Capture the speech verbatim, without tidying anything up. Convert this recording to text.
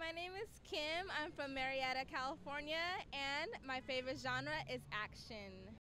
my name is Kim. I'm from Marietta, California, and my favorite genre is action.